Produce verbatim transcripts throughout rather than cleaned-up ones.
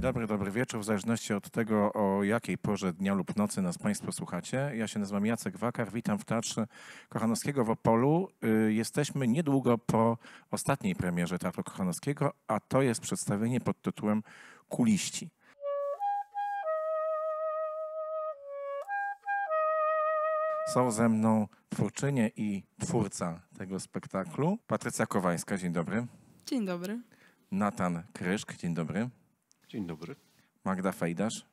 dobry, dobry wieczór, w zależności od tego, o jakiej porze dnia lub nocy nas Państwo słuchacie. Ja się nazywam Jacek Wakar, witam w Teatrze Kochanowskiego w Opolu. Jesteśmy niedługo po ostatniej premierze Teatru Kochanowskiego, a to jest przedstawienie pod tytułem Kuliści. Są ze mną twórczynie i twórca tego spektaklu. Patrycja Kowańska, dzień dobry. Dzień dobry. Natan Kryszk, dzień dobry. Dzień dobry. Magda Fejdasz.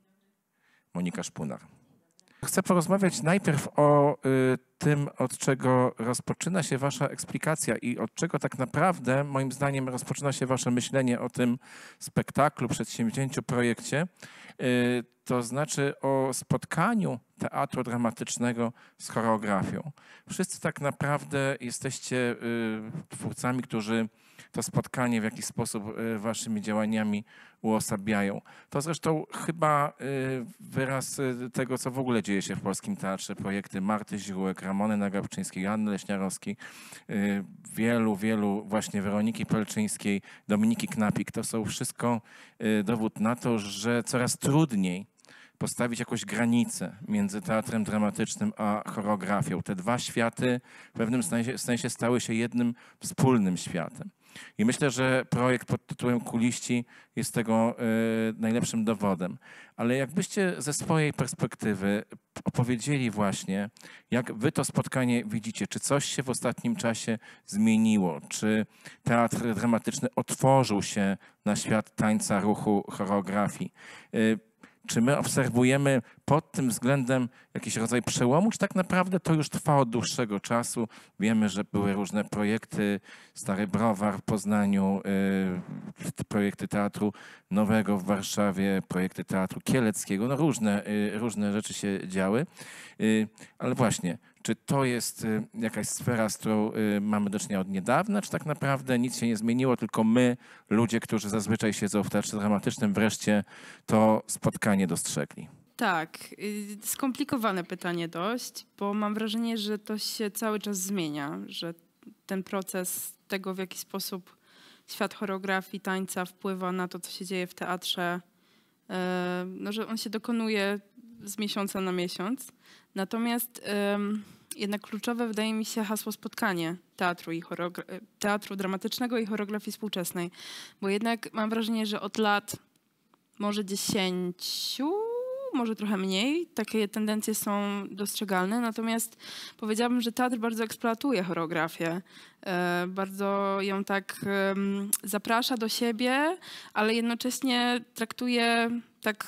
Monika Szpunar. Chcę porozmawiać najpierw o y, tym, od czego rozpoczyna się wasza eksplikacja i od czego tak naprawdę, moim zdaniem, rozpoczyna się wasze myślenie o tym spektaklu, przedsięwzięciu, projekcie. Y, to znaczy o spotkaniu teatru dramatycznego z choreografią. Wszyscy tak naprawdę jesteście y, twórcami, którzy to spotkanie w jakiś sposób y, waszymi działaniami uosabiają. To zresztą chyba y, wyraz y, tego, co w ogóle dzieje się w polskim teatrze. Projekty Marty Ziółek, Ramony Nagabczyńskiej, Anny Leśniarowskiej, y, wielu, wielu właśnie Weroniki Pelczyńskiej, Dominiki Knapik. To są wszystko y, dowód na to, że coraz trudniej postawić jakąś granicę między teatrem dramatycznym a choreografią. Te dwa światy w pewnym sensie, sensie stały się jednym wspólnym światem. I myślę, że projekt pod tytułem Kuliści jest tego y, najlepszym dowodem. Ale jakbyście ze swojej perspektywy opowiedzieli właśnie, jak wy to spotkanie widzicie, czy coś się w ostatnim czasie zmieniło, czy teatr dramatyczny otworzył się na świat tańca, ruchu, choreografii. Y, Czy my obserwujemy pod tym względem jakiś rodzaj przełomu, czy tak naprawdę to już trwa od dłuższego czasu? Wiemy, że były różne projekty, Stary Browar w Poznaniu, y, projekty Teatru Nowego w Warszawie, projekty Teatru Kieleckiego, no różne, y, różne rzeczy się działy. Y, ale właśnie, czy to jest y, jakaś sfera, z którą y, mamy do czynienia od niedawna, czy tak naprawdę nic się nie zmieniło, tylko my, ludzie, którzy zazwyczaj siedzą w teatrze dramatycznym, wreszcie to spotkanie dostrzegli? Tak, y, skomplikowane pytanie dość, bo mam wrażenie, że to się cały czas zmienia, że ten proces tego, w jaki sposób świat choreografii, tańca wpływa na to, co się dzieje w teatrze, y, no, że on się dokonuje z miesiąca na miesiąc. Natomiast y, jednak kluczowe wydaje mi się hasło spotkanie teatru, i teatru dramatycznego i choreografii współczesnej, bo jednak mam wrażenie, że od lat może dziesięciu, może trochę mniej, takie tendencje są dostrzegalne, natomiast powiedziałabym, że teatr bardzo eksploatuje choreografię, e, bardzo ją tak e, zaprasza do siebie, ale jednocześnie traktuje tak,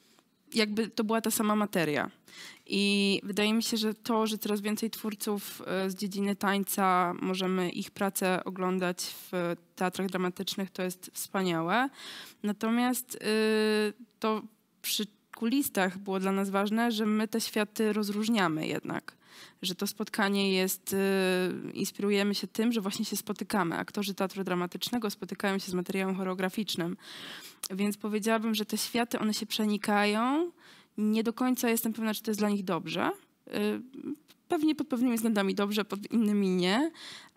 jakby to była ta sama materia. I wydaje mi się, że to, że coraz więcej twórców z dziedziny tańca, możemy ich pracę oglądać w teatrach dramatycznych, to jest wspaniałe. Natomiast y, to przy kulistach było dla nas ważne, że my te światy rozróżniamy jednak. Że to spotkanie jest, y, inspirujemy się tym, że właśnie się spotykamy. Aktorzy teatru dramatycznego spotykają się z materiałem choreograficznym. Więc powiedziałabym, że te światy, one się przenikają. Nie do końca jestem pewna, czy to jest dla nich dobrze. Pewnie pod pewnymi względami dobrze, pod innymi nie.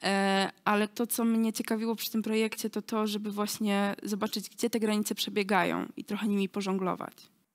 Ale to, co mnie ciekawiło przy tym projekcie, to to, żeby właśnie zobaczyć, gdzie te granice przebiegają i trochę nimi pożonglować.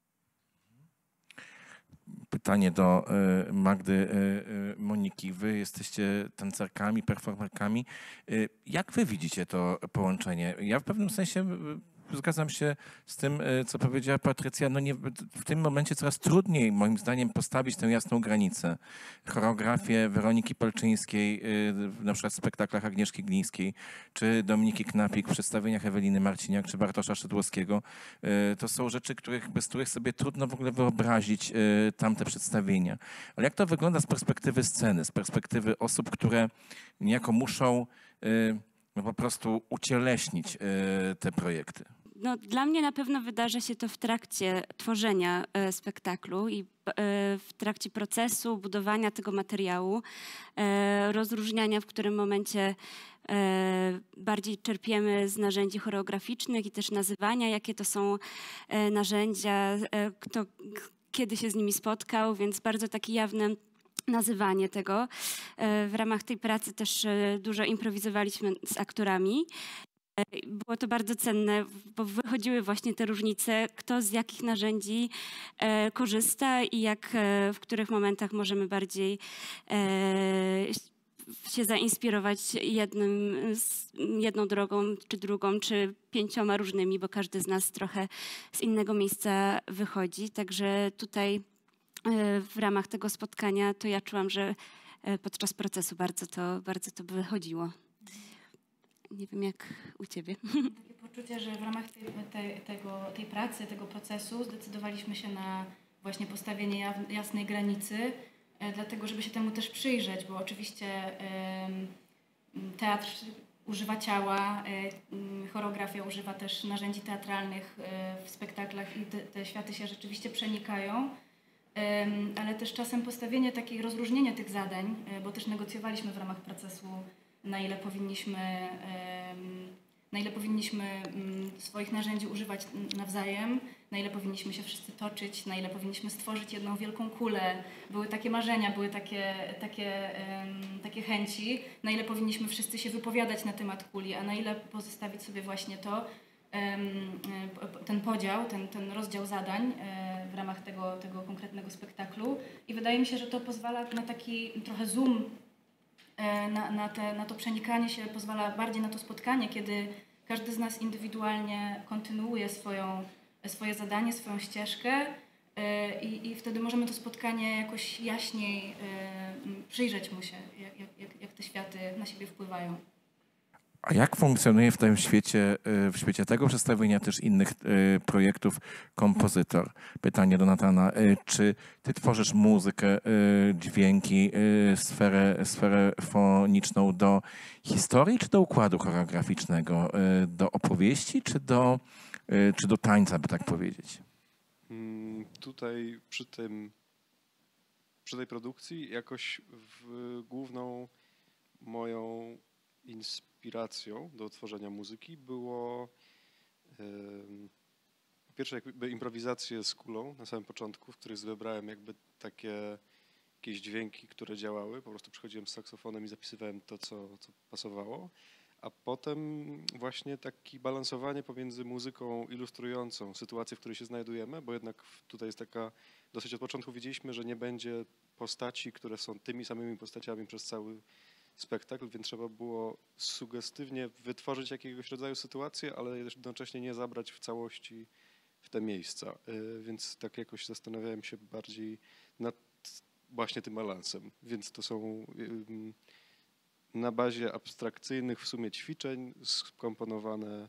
Pytanie do y, Magdy, y, y, Moniki. Wy jesteście tancerkami, performerkami. Y, jak wy widzicie to połączenie? Ja w pewnym sensie y, zgadzam się z tym, co powiedziała Patrycja. No nie, w tym momencie coraz trudniej, moim zdaniem, postawić tę jasną granicę. Choreografię Weroniki Pelczyńskiej, na przykład w spektaklach Agnieszki Glińskiej, czy Dominiki Knapik w przedstawieniach Eweliny Marciniak, czy Bartosza Szydłowskiego. To są rzeczy, których, bez których sobie trudno w ogóle wyobrazić tamte przedstawienia. Ale jak to wygląda z perspektywy sceny, z perspektywy osób, które niejako muszą no po prostu ucieleśnić y, te projekty? No, dla mnie na pewno wydarza się to w trakcie tworzenia e, spektaklu i e, w trakcie procesu budowania tego materiału, e, rozróżniania, w którym momencie e, bardziej czerpiemy z narzędzi choreograficznych i też nazywania, jakie to są e, narzędzia, e, kto kiedy się z nimi spotkał, więc bardzo takie jawne nazywanie tego. W ramach tej pracy też dużo improwizowaliśmy z aktorami. Było to bardzo cenne, bo wychodziły właśnie te różnice, kto z jakich narzędzi e, korzysta i jak, e, w których momentach możemy bardziej e, się zainspirować jednym, jedną drogą, czy drugą, czy pięcioma różnymi, bo każdy z nas trochę z innego miejsca wychodzi. Także tutaj e, w ramach tego spotkania to ja czułam, że e, podczas procesu bardzo to, bardzo to wychodziło. Nie wiem, jak u ciebie. Takie poczucie, że w ramach tej, tej, tego, tej pracy, tego procesu zdecydowaliśmy się na właśnie postawienie jasnej granicy, e, dlatego żeby się temu też przyjrzeć, bo oczywiście e, teatr używa ciała, e, choreografia używa też narzędzi teatralnych e, w spektaklach i te, te światy się rzeczywiście przenikają. E, ale też czasem postawienie takiej, rozróżnienie tych zadań, e, bo też negocjowaliśmy w ramach procesu, na ile powinniśmy, na ile powinniśmy swoich narzędzi używać nawzajem, na ile powinniśmy się wszyscy toczyć, na ile powinniśmy stworzyć jedną wielką kulę. Były takie marzenia, były takie, takie, takie chęci, na ile powinniśmy wszyscy się wypowiadać na temat kuli, a na ile pozostawić sobie właśnie to, ten podział, ten, ten rozdział zadań w ramach tego, tego konkretnego spektaklu. I wydaje mi się, że to pozwala na taki trochę zoom, Na, na, te, na to przenikanie się, pozwala bardziej na to spotkanie, kiedy każdy z nas indywidualnie kontynuuje swoją, swoje zadanie, swoją ścieżkę i, i wtedy możemy to spotkanie jakoś jaśniej przyjrzeć mu się, jak, jak, jak te światy na siebie wpływają. A jak funkcjonuje w tym świecie, w świecie tego przedstawienia też innych projektów kompozytor? Pytanie do Natana. Czy ty tworzysz muzykę, dźwięki, sferę, sferę foniczną do historii, czy do układu choreograficznego? Do opowieści, czy do, czy do tańca, by tak powiedzieć? Hmm, tutaj przy tym, przy tej produkcji jakoś w główną moją inspiracją do tworzenia muzyki było po pierwsze jakby improwizację z kulą na samym początku, w której wybrałem jakby takie jakieś dźwięki, które działały. Po prostu przychodziłem z saksofonem i zapisywałem to, co, co pasowało. A potem właśnie takie balansowanie pomiędzy muzyką ilustrującą sytuację, w której się znajdujemy, bo jednak tutaj jest taka, dosyć od początku wiedzieliśmy, że nie będzie postaci, które są tymi samymi postaciami przez cały spektakl, więc trzeba było sugestywnie wytworzyć jakiegoś rodzaju sytuację, ale jednocześnie nie zabrać w całości w te miejsca. Więc tak jakoś zastanawiałem się bardziej nad właśnie tym balansem. Więc to są na bazie abstrakcyjnych w sumie ćwiczeń skomponowane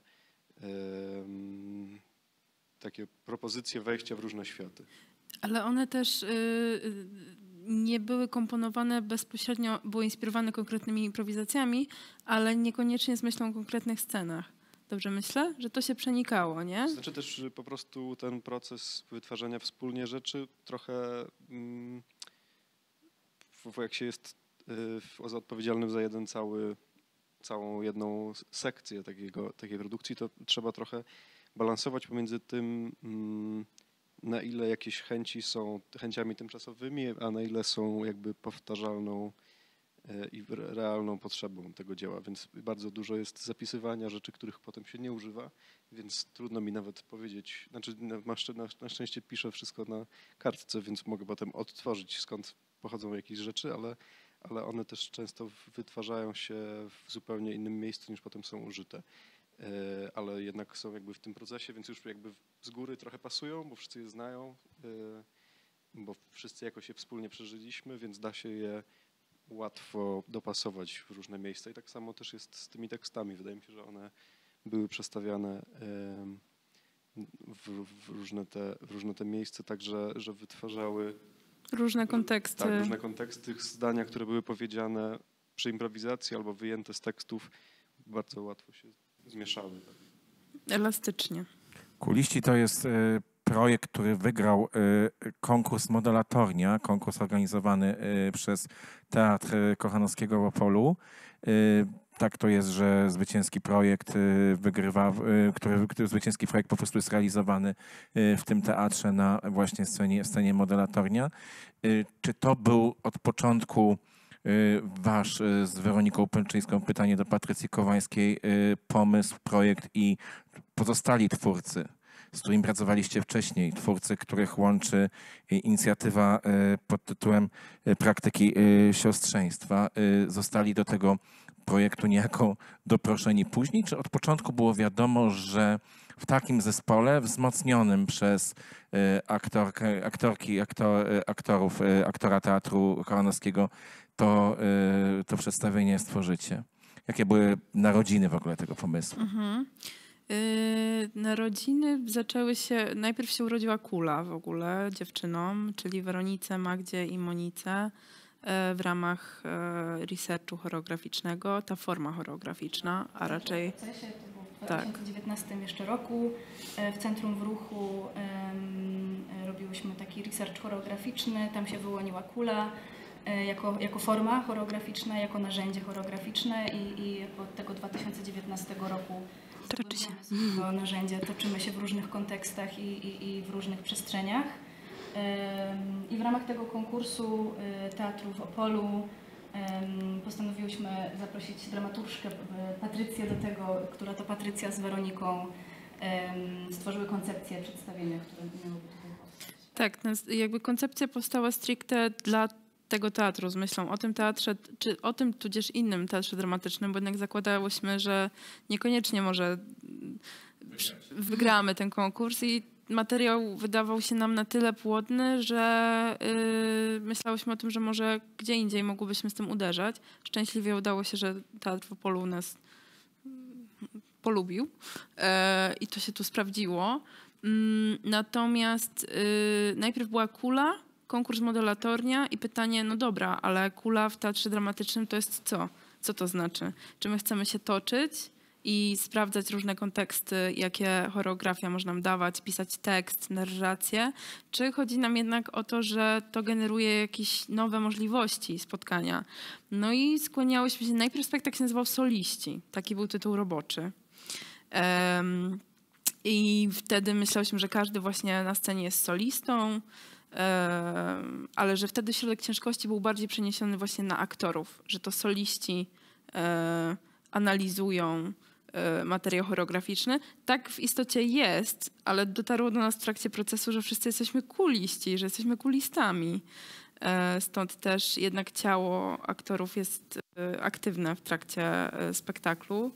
takie propozycje wejścia w różne światy. Ale one też yy, nie były komponowane bezpośrednio, były inspirowane konkretnymi improwizacjami, ale niekoniecznie z myślą o konkretnych scenach. Dobrze myślę? Że to się przenikało, nie? Znaczy też po prostu ten proces wytwarzania wspólnie rzeczy trochę, mm, jak się jest y, odpowiedzialnym za jeden cały, całą jedną sekcję takiego, takiej produkcji, to trzeba trochę balansować pomiędzy tym, mm, na ile jakieś chęci są chęciami tymczasowymi, a na ile są jakby powtarzalną i realną potrzebą tego dzieła, więc bardzo dużo jest zapisywania rzeczy, których potem się nie używa, więc trudno mi nawet powiedzieć, znaczy na, na szczęście piszę wszystko na kartce, więc mogę potem odtworzyć, skąd pochodzą jakieś rzeczy, ale, ale one też często wytwarzają się w zupełnie innym miejscu, niż potem są użyte. Ale jednak są jakby w tym procesie, więc już jakby z góry trochę pasują, bo wszyscy je znają, bo wszyscy jakoś je wspólnie przeżyliśmy, więc da się je łatwo dopasować w różne miejsca. I tak samo też jest z tymi tekstami. Wydaje mi się, że one były przestawiane w, w, różne, te, w różne te miejsca, tak że, że wytwarzały różne konteksty. Tak, różne konteksty, zdania, które były powiedziane przy improwizacji albo wyjęte z tekstów, bardzo łatwo się zmieszały. Elastycznie. Kuliści to jest y, projekt, który wygrał y, konkurs Modelatornia, konkurs organizowany y, przez Teatr Kochanowskiego w Opolu. Y, tak to jest, że zwycięski projekt y, wygrywa, y, który, który zwycięski projekt po prostu jest realizowany y, w tym teatrze na właśnie scenie, scenie Modelatornia. Y, czy to był od początku wasz z Weroniką Pęczyńską, pytanie do Patrycji Kowańskiej, pomysł, projekt i pozostali twórcy, z którymi pracowaliście wcześniej, twórcy, których łączy inicjatywa pod tytułem Praktyki Siostrzeństwa, zostali do tego projektu niejako doproszeni później, czy od początku było wiadomo, że w takim zespole wzmocnionym przez aktorkę, aktorki, aktor, aktorów, aktora Teatru Koronowskiego to, to przedstawienie stworzycie? Jakie były narodziny w ogóle tego pomysłu? Mhm. Yy, narodziny zaczęły się, najpierw się urodziła Kula w ogóle dziewczynom, czyli Weronice, Magdzie i Monice yy, w ramach yy, researchu choreograficznego, ta forma choreograficzna, a raczej... To było w dwa tysiące dziewiętnastym jeszcze roku w Centrum w Ruchu yy, robiłyśmy taki research choreograficzny, tam się wyłoniła Kula jako, jako forma choreograficzna, jako narzędzie choreograficzne i, i od tego dwa tysiące dziewiętnastego roku Toczy się. To narzędzie toczymy się w różnych kontekstach i, i, i w różnych przestrzeniach. I w ramach tego konkursu teatru w Opolu postanowiłyśmy zaprosić dramaturżkę Patrycję do tego, która to Patrycja z Weroniką stworzyły koncepcję przedstawienia, które miałoby tutaj powstać. Tak, jakby koncepcja powstała stricte dla tego teatru z myślą o tym teatrze, czy o tym tudzież innym teatrze dramatycznym, bo jednak zakładałyśmy, że niekoniecznie może wygramy ten konkurs i materiał wydawał się nam na tyle płodny, że yy, myślałyśmy o tym, że może gdzie indziej mogłybyśmy z tym uderzać. Szczęśliwie udało się, że teatr w Opolu nas polubił yy, i to się tu sprawdziło. Yy, natomiast yy, najpierw była Kula, konkurs modelatornia i pytanie, no dobra, ale Kula w teatrze dramatycznym to jest co? Co to znaczy? Czy my chcemy się toczyć i sprawdzać różne konteksty, jakie choreografia może nam dawać, pisać tekst, narrację, czy chodzi nam jednak o to, że to generuje jakieś nowe możliwości spotkania? No i skłaniałyśmy się, najpierw spektakl się nazywał Soliści, taki był tytuł roboczy. Um, I wtedy myślałyśmy, że każdy właśnie na scenie jest solistą, ale że wtedy środek ciężkości był bardziej przeniesiony właśnie na aktorów, że to soliści e, analizują e, materiał choreograficzny. Tak w istocie jest, ale dotarło do nas w trakcie procesu, że wszyscy jesteśmy kuliści, że jesteśmy kulistami. E, stąd też jednak ciało aktorów jest e, aktywne w trakcie e, spektaklu.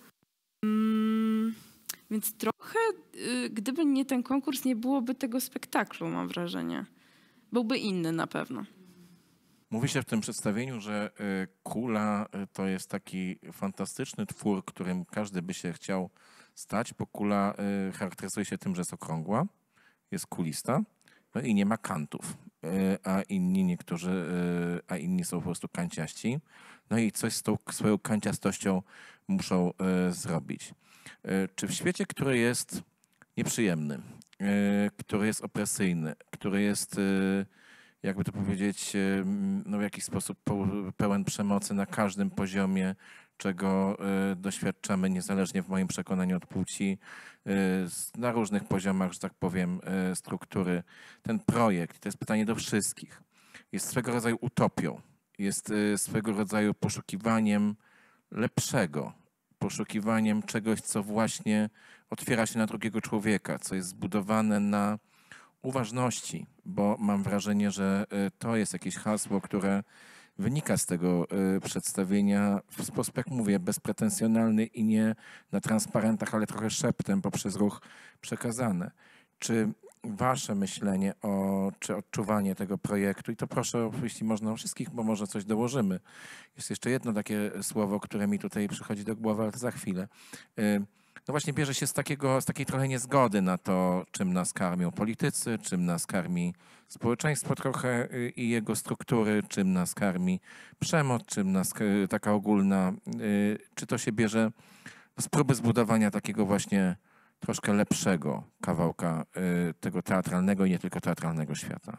Mm, więc trochę, e, gdyby nie ten konkurs, nie byłoby tego spektaklu, mam wrażenie. Byłby inny na pewno. Mówi się w tym przedstawieniu, że Kula to jest taki fantastyczny twór, którym każdy by się chciał stać, bo Kula charakteryzuje się tym, że jest okrągła, jest kulista, no i nie ma kantów, a inni niektórzy, a inni są po prostu kanciaści. No i coś z tą swoją kanciastością muszą zrobić. Czy w świecie, który jest nieprzyjemny, który jest opresyjny, który jest, jakby to powiedzieć, no w jakiś sposób pełen przemocy na każdym poziomie, czego doświadczamy niezależnie w moim przekonaniu od płci, na różnych poziomach, że tak powiem, struktury. Ten projekt, to jest pytanie do wszystkich, jest swego rodzaju utopią, jest swego rodzaju poszukiwaniem lepszego, poszukiwaniem czegoś, co właśnie otwiera się na drugiego człowieka, co jest zbudowane na uważności, bo mam wrażenie, że to jest jakieś hasło, które wynika z tego przedstawienia w sposób, jak mówię, bezpretensjonalny i nie na transparentach, ale trochę szeptem poprzez ruch przekazane. Czy wasze myślenie o, czy odczuwanie tego projektu, i to proszę, jeśli można o wszystkich, bo może coś dołożymy. Jest jeszcze jedno takie słowo, które mi tutaj przychodzi do głowy, ale to za chwilę. No właśnie bierze się z, takiego, z takiej trochę niezgody na to, czym nas karmią politycy, czym nas karmi społeczeństwo trochę i jego struktury, czym nas karmi przemoc, czym nas taka ogólna, czy to się bierze z próby zbudowania takiego właśnie troszkę lepszego kawałka tego teatralnego i nie tylko teatralnego świata.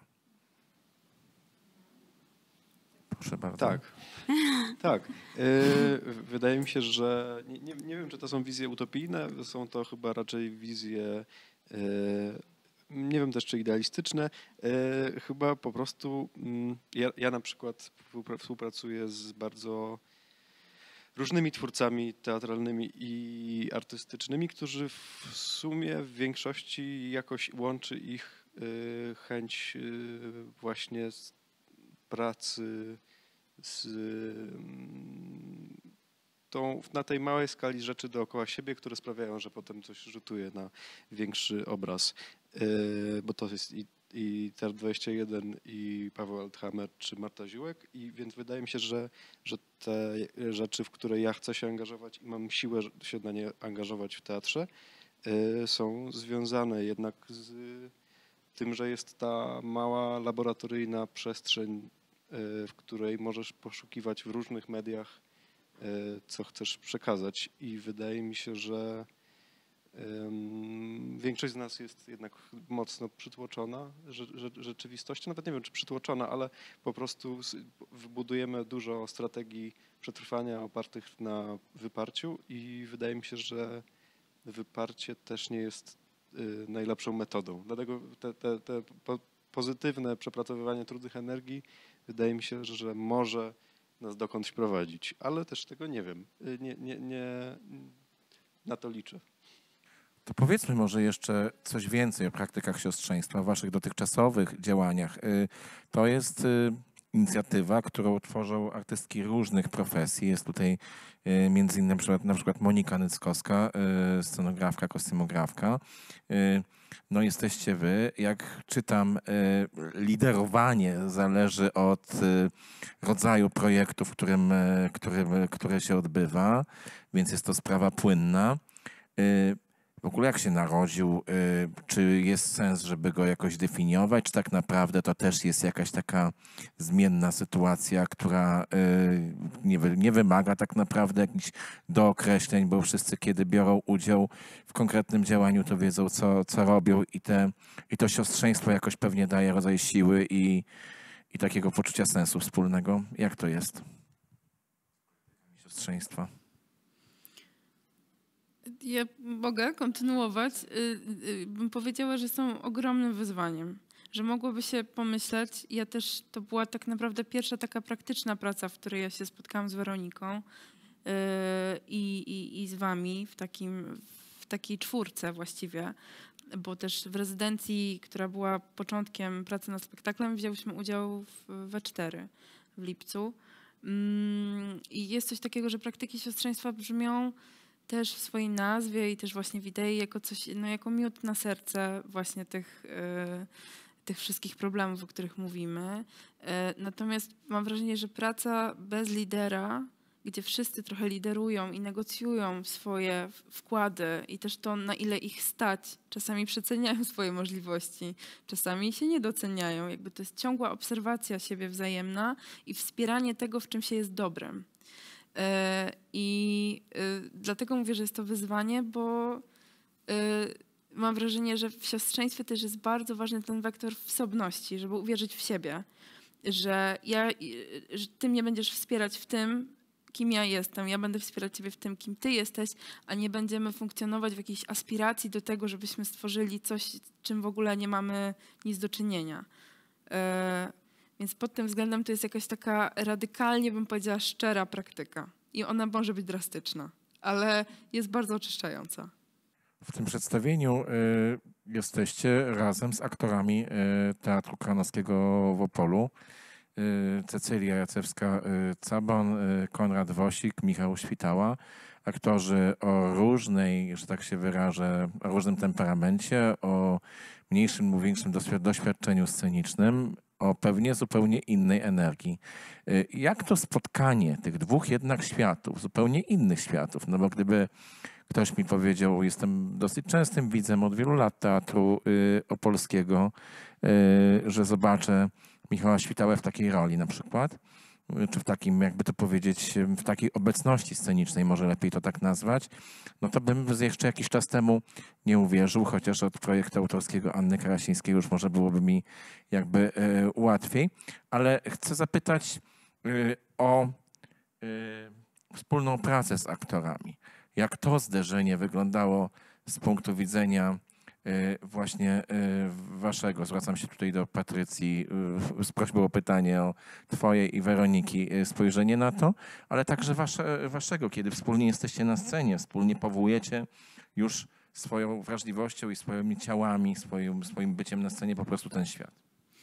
Proszę bardzo. Tak, tak. Wydaje mi się, że nie, nie, nie wiem, czy to są wizje utopijne, są to chyba raczej wizje nie wiem też czy idealistyczne, e, chyba po prostu mm, ja, ja na przykład współpracuję z bardzo różnymi twórcami teatralnymi i artystycznymi, którzy w sumie w większości jakoś łączy ich y, chęć y, właśnie z pracy z y, tą, na tej małej skali rzeczy dookoła siebie, które sprawiają, że potem coś rzutuje na większy obraz. Y, bo to jest i i Teatr dwadzieścia jeden, i Paweł Althammer, czy Marta Ziółek, i więc wydaje mi się, że, że te rzeczy, w które ja chcę się angażować i mam siłę się na nie angażować w teatrze, y, są związane jednak z tym, że jest ta mała laboratoryjna przestrzeń, y, w której możesz poszukiwać w różnych mediach, y, co chcesz przekazać, i wydaje mi się, że większość z nas jest jednak mocno przytłoczona rzeczywistością, nawet nie wiem czy przytłoczona, ale po prostu wybudujemy dużo strategii przetrwania opartych na wyparciu i wydaje mi się, że wyparcie też nie jest najlepszą metodą. Dlatego te, te, te pozytywne przepracowywanie trudnych energii wydaje mi się, że może nas dokądś prowadzić, ale też tego nie wiem. Nie, nie, nie na to liczę. To powiedzmy może jeszcze coś więcej o praktykach siostrzeństwa, o waszych dotychczasowych działaniach. To jest inicjatywa, którą tworzą artystki różnych profesji. Jest tutaj między innymi na przykład, na przykład Monika Nyckowska, scenografka, kostymografka. No jesteście wy. Jak czytam, liderowanie zależy od rodzaju projektu, w którym, którym, które się odbywa, więc jest to sprawa płynna. W ogóle jak się narodził, czy jest sens, żeby go jakoś definiować, czy tak naprawdę to też jest jakaś taka zmienna sytuacja, która nie, nie wymaga tak naprawdę jakichś dookreśleń, bo wszyscy kiedy biorą udział w konkretnym działaniu, to wiedzą co, co robią i, te, i to siostrzeństwo jakoś pewnie daje rodzaj siły i, i takiego poczucia sensu wspólnego. Jak to jest? Siostrzeństwa. Ja mogę kontynuować. Bym powiedziała, że są ogromnym wyzwaniem, że mogłoby się pomyśleć, ja też, to była tak naprawdę pierwsza taka praktyczna praca, w której ja się spotkałam z Weroniką i, i, i z wami w, takim, w takiej czwórce właściwie, bo też w rezydencji, która była początkiem pracy nad spektaklem, wzięłyśmy udział w, we cztery w lipcu. I jest coś takiego, że praktyki siostrzeństwa brzmią też w swojej nazwie i też właśnie w idei jako coś, no jako miód na serce właśnie tych, y, tych wszystkich problemów, o których mówimy. Y, natomiast mam wrażenie, że praca bez lidera, gdzie wszyscy trochę liderują i negocjują swoje wkłady i też to, na ile ich stać, czasami przeceniają swoje możliwości, czasami się nie doceniają. Jakby to jest ciągła obserwacja siebie wzajemna i wspieranie tego, w czym się jest dobrem. I dlatego mówię, że jest to wyzwanie, bo mam wrażenie, że w siostrzeństwie też jest bardzo ważny ten wektor wsobności, żeby uwierzyć w siebie, że, ja, że ty mnie będziesz wspierać w tym, kim ja jestem, ja będę wspierać ciebie w tym, kim ty jesteś, a nie będziemy funkcjonować w jakiejś aspiracji do tego, żebyśmy stworzyli coś, czym w ogóle nie mamy nic do czynienia. Więc pod tym względem to jest jakaś taka radykalnie, bym powiedziała, szczera praktyka. I ona może być drastyczna, ale jest bardzo oczyszczająca. W tym przedstawieniu y, jesteście razem z aktorami y, Teatru Kranowskiego w Opolu. Y, Cecylia Jacewska-Cabon, y, Konrad Wosik, Michał Świtała. Aktorzy o różnej, że tak się wyrażę, o różnym temperamencie, o mniejszym lub większym doświadczeniu scenicznym, o pewnie zupełnie innej energii. Jak to spotkanie tych dwóch jednak światów, zupełnie innych światów, no bo gdyby ktoś mi powiedział, jestem dosyć częstym widzem od wielu lat teatru y, opolskiego, y, że zobaczę Michała Świtałę w takiej roli na przykład, czy w takim, jakby to powiedzieć, w takiej obecności scenicznej, może lepiej to tak nazwać, no to bym jeszcze jakiś czas temu nie uwierzył, chociaż od projektu autorskiego Anny Karasińskiej już może byłoby mi jakby y, łatwiej. Ale chcę zapytać y, o y, wspólną pracę z aktorami. Jak to zderzenie wyglądało z punktu widzenia właśnie waszego. Zwracam się tutaj do Patrycji z prośbą o pytanie o twoje i Weroniki spojrzenie na to, ale także wasze, waszego, kiedy wspólnie jesteście na scenie, wspólnie powołujecie już swoją wrażliwością i swoimi ciałami, swoim, swoim byciem na scenie po prostu ten świat.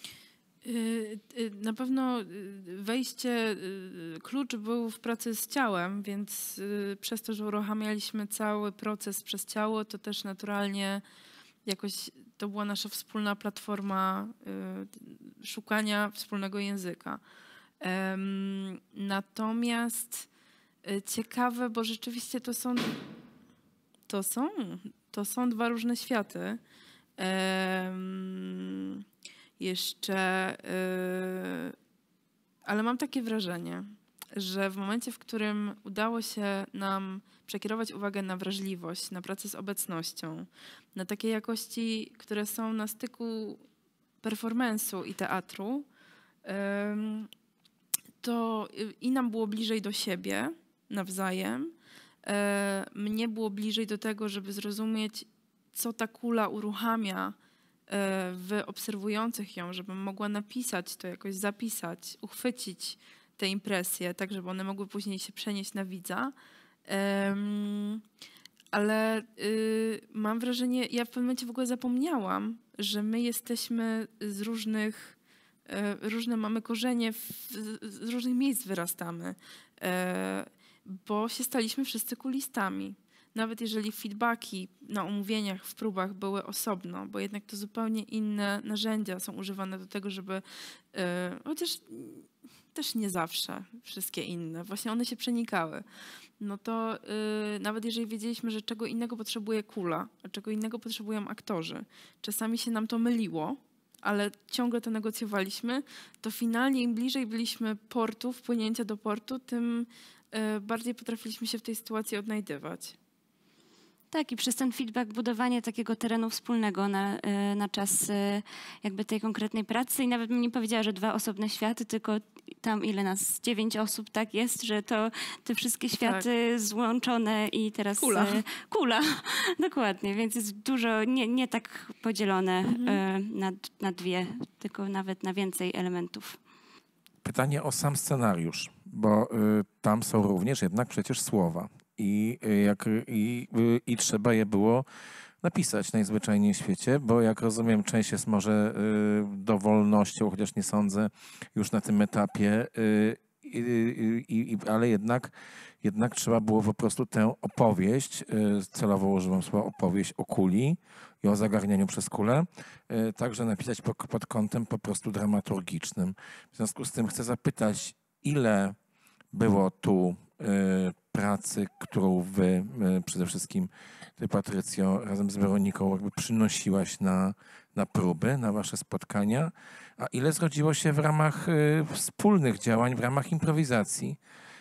Na pewno wejście, klucz był w pracy z ciałem, więc przez to, że uruchamialiśmy cały proces przez ciało, to też naturalnie jakoś to była nasza wspólna platforma szukania wspólnego języka. Natomiast ciekawe, bo rzeczywiście to są, to są, to są dwa różne światy. Jeszcze, yy, ale mam takie wrażenie, że w momencie, w którym udało się nam przekierować uwagę na wrażliwość, na pracę z obecnością, na takie jakości, które są na styku performance'u i teatru, yy, to i nam było bliżej do siebie nawzajem, yy, mnie było bliżej do tego, żeby zrozumieć, co ta kula uruchamia w obserwujących ją, żebym mogła napisać to, jakoś zapisać, uchwycić te impresje, tak żeby one mogły później się przenieść na widza. Um, ale y, mam wrażenie, ja w pewnym momencie w ogóle zapomniałam, że my jesteśmy z różnych, y, różne mamy korzenie, w, z różnych miejsc wyrastamy, y, bo się staliśmy wszyscy kulistami. Nawet jeżeli feedbacki na omówieniach, w próbach były osobno, bo jednak to zupełnie inne narzędzia są używane do tego, żeby, yy, chociaż też nie zawsze wszystkie inne, właśnie one się przenikały, no to yy, nawet jeżeli wiedzieliśmy, że czego innego potrzebuje kula, a czego innego potrzebują aktorzy, czasami się nam to myliło, ale ciągle to negocjowaliśmy, to finalnie im bliżej byliśmy portu, wpłynięcia do portu, tym yy, bardziej potrafiliśmy się w tej sytuacji odnajdywać. Tak, i przez ten feedback budowanie takiego terenu wspólnego na, na czas jakby tej konkretnej pracy i nawet bym nie powiedziała, że dwa osobne światy, tylko tam ile nas, dziewięć osób, tak jest, że to te wszystkie światy tak. złączone i teraz... Kula. Kula, dokładnie, więc jest dużo, nie, nie tak podzielone mhm. na, na dwie, tylko nawet na więcej elementów. Pytanie o sam scenariusz, bo y, tam są również jednak przecież słowa. I, jak, i, I trzeba je było napisać najzwyczajniej w świecie, bo jak rozumiem, część jest może y, dowolnością, chociaż nie sądzę już na tym etapie, y, y, y, ale jednak, jednak trzeba było po prostu tę opowieść, y, celowo używam słowa opowieść o kuli i o zagarnianiu przez kulę, y, także napisać po, pod kątem po prostu dramaturgicznym. W związku z tym chcę zapytać, ile było tu y, pracy, którą wy, y, przede wszystkim ty, Patrycjo, razem z Weroniką jakby przynosiłaś na, na próby, na wasze spotkania, a ile zrodziło się w ramach y, wspólnych działań, w ramach improwizacji?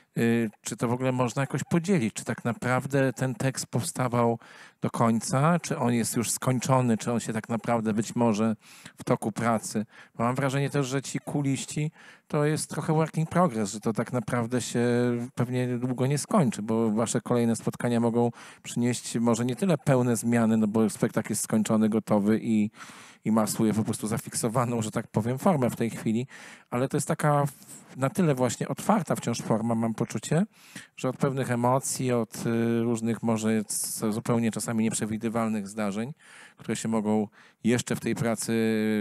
Y, czy to w ogóle można jakoś podzielić? Czy tak naprawdę ten tekst powstawał do końca? Czy on jest już skończony? Czy on się tak naprawdę być może w toku pracy? Bo mam wrażenie też, że ci kuliści to jest trochę work in progress, że to tak naprawdę się pewnie długo nie skończy, bo wasze kolejne spotkania mogą przynieść może nie tyle pełne zmiany, no bo spektakl jest skończony, gotowy i, i ma swoją po prostu zafiksowaną, że tak powiem, formę w tej chwili, ale to jest taka na tyle właśnie otwarta wciąż forma, mam poczucie, że od pewnych emocji, od różnych może zupełnie czasami nieprzewidywalnych zdarzeń, które się mogą jeszcze w tej pracy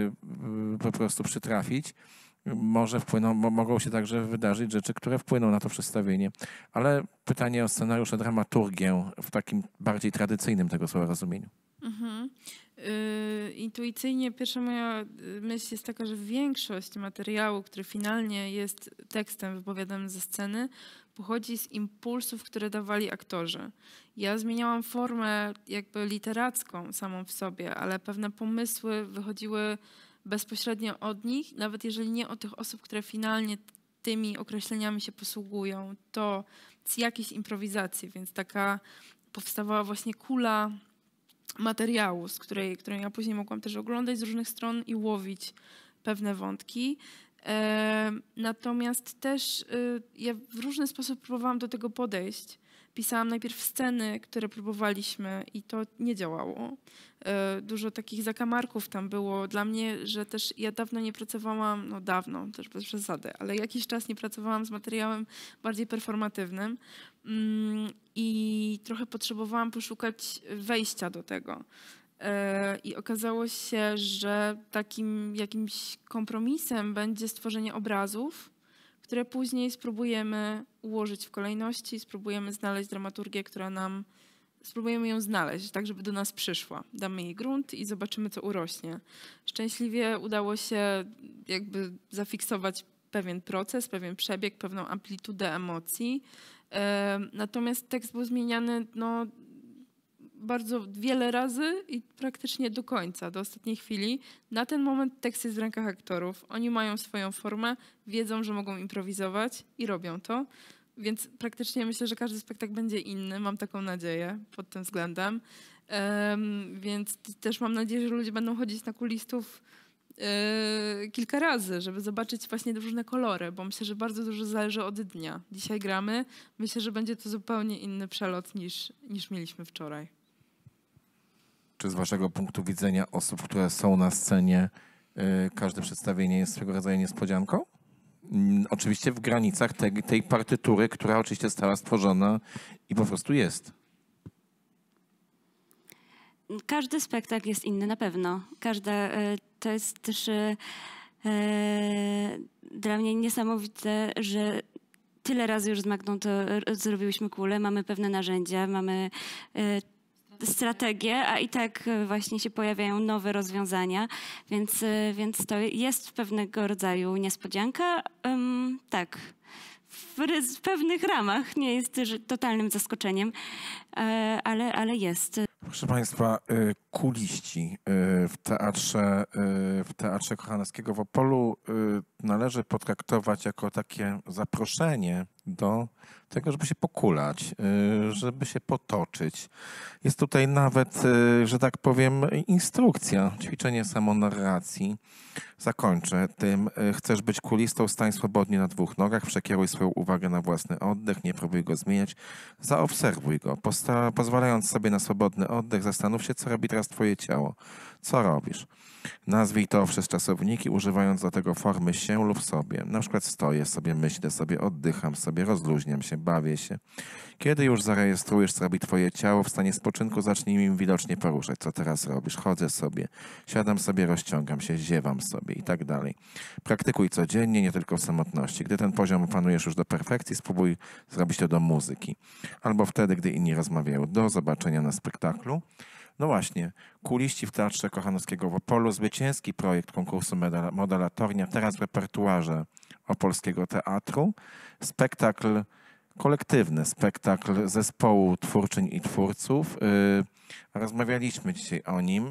po prostu przytrafić, może wpłyną, mogą się także wydarzyć rzeczy, które wpłyną na to przedstawienie. Ale pytanie o scenariusz, dramaturgię w takim bardziej tradycyjnym tego słowa rozumieniu. Mhm. Yy, intuicyjnie pierwsza moja myśl jest taka, że większość materiału, który finalnie jest tekstem wypowiadanym ze sceny, pochodzi z impulsów, które dawali aktorzy. Ja zmieniałam formę jakby literacką samą w sobie, ale pewne pomysły wychodziły bezpośrednio od nich, nawet jeżeli nie od tych osób, które finalnie tymi określeniami się posługują, to z jakiejś improwizacji, więc taka powstawała właśnie kula materiału, z której, której ja później mogłam też oglądać z różnych stron i łowić pewne wątki. E, natomiast też e, ja w różny sposób próbowałam do tego podejść. pisałam najpierw sceny, które próbowaliśmy i to nie działało. Dużo takich zakamarków tam było. Dla mnie, że też ja dawno nie pracowałam, no dawno, też bez przesady, ale jakiś czas nie pracowałam z materiałem bardziej performatywnym i trochę potrzebowałam poszukać wejścia do tego. I okazało się, że takim jakimś kompromisem będzie stworzenie obrazów, które później spróbujemy ułożyć w kolejności, spróbujemy znaleźć dramaturgię, która nam, spróbujemy ją znaleźć, tak żeby do nas przyszła. Damy jej grunt i zobaczymy, co urośnie. Szczęśliwie udało się jakby zafiksować pewien proces, pewien przebieg, pewną amplitudę emocji. Natomiast tekst był zmieniany no, bardzo wiele razy i praktycznie do końca, do ostatniej chwili. Na ten moment tekst jest w rękach aktorów. Oni mają swoją formę, wiedzą, że mogą improwizować i robią to. Więc praktycznie myślę, że każdy spektakl będzie inny. Mam taką nadzieję pod tym względem. Um, więc też mam nadzieję, że ludzie będą chodzić na kulistów yy, kilka razy, żeby zobaczyć właśnie różne kolory, bo myślę, że bardzo dużo zależy od dnia. Dzisiaj gramy. Myślę, że będzie to zupełnie inny przelot niż, niż mieliśmy wczoraj. Czy z waszego punktu widzenia osób, które są na scenie, yy, każde przedstawienie jest swego rodzaju niespodzianką? Yy, oczywiście w granicach te, tej partytury, która oczywiście została stworzona i po prostu jest. Każdy spektakl jest inny na pewno. Każda, yy, to jest też yy, yy, dla mnie niesamowite, że tyle razy już z Magdą to zrobiłyśmy kulę, mamy pewne narzędzia, mamy yy, strategię, a i tak właśnie się pojawiają nowe rozwiązania, więc, więc to jest pewnego rodzaju niespodzianka. Um, tak, w, w pewnych ramach nie jest totalnym zaskoczeniem, ale, ale jest. Proszę Państwa, kuliści w teatrze, w Teatrze Kochanowskiego w Opolu należy potraktować jako takie zaproszenie do tego, żeby się pokulać, żeby się potoczyć. Jest tutaj nawet, że tak powiem, instrukcja, ćwiczenie samonarracji. Zakończę tym. Chcesz być kulistą, stań swobodnie na dwóch nogach, przekieruj swoją uwagę na własny oddech, nie próbuj go zmieniać, zaobserwuj go. Posta- pozwalając sobie na swobodny oddech, zastanów się, co robi teraz twoje ciało. Co robisz? Nazwij to przez czasowniki, używając do tego formy się lub sobie. Na przykład stoję sobie, myślę sobie, oddycham sobie, rozluźniam się, bawię się. Kiedy już zarejestrujesz, co robi twoje ciało, w stanie spoczynku zacznij im widocznie poruszać. Co teraz robisz? Chodzę sobie, siadam sobie, rozciągam się, ziewam sobie i tak dalej. Praktykuj codziennie, nie tylko w samotności. Gdy ten poziom opanujesz już do perfekcji, spróbuj zrobić to do muzyki. Albo wtedy, gdy inni rozmawiają. Do zobaczenia na spektaklu. No właśnie, kuliści w Teatrze Kochanowskiego w Opolu, zwycięski projekt konkursu Modelatornia, teraz w repertuarze Opolskiego Teatru. Spektakl kolektywny, spektakl zespołu twórczyń i twórców. Rozmawialiśmy dzisiaj o nim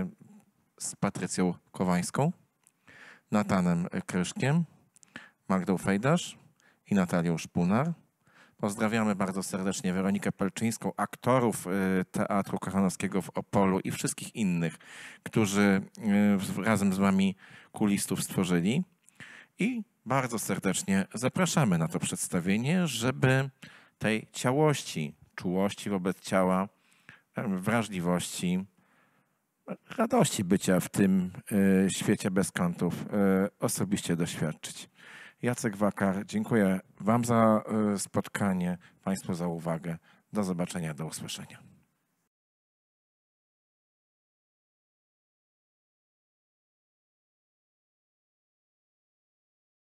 z Patrycją Kowańską, Natanem Kryszkiem, Magdą Fejdasz i Natalią Szpunar. Pozdrawiamy bardzo serdecznie Weronikę Pelczyńską, aktorów Teatru Kochanowskiego w Opolu i wszystkich innych, którzy razem z wami kulistów stworzyli. I bardzo serdecznie zapraszamy na to przedstawienie, żeby tej ciałości, czułości wobec ciała, wrażliwości, radości bycia w tym świecie bez kątów osobiście doświadczyć. Jacek Wakar, dziękuję wam za spotkanie, państwu za uwagę. Do zobaczenia, do usłyszenia.